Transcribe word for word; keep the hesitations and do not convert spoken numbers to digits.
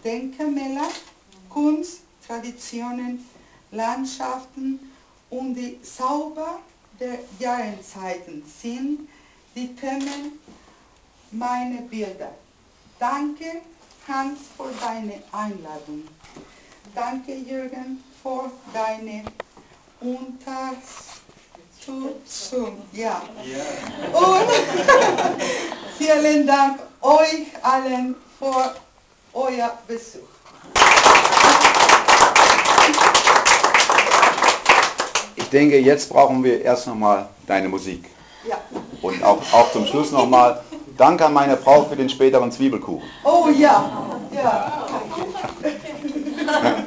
Denkmäler, Kunst, Traditionen, Landschaften und die Zauber der Jahreszeiten sind die Themen meiner Bilder. Danke, Hans, für deine Einladung. Danke, Jürgen, für deine Unterstützung. Ja. Und vielen Dank euch allen für euer Besuch. Ich denke, jetzt brauchen wir erst nochmal deine Musik. Ja. Und auch, auch zum Schluss nochmal Danke an meine Frau für den späteren Zwiebelkuchen. Oh ja, ja.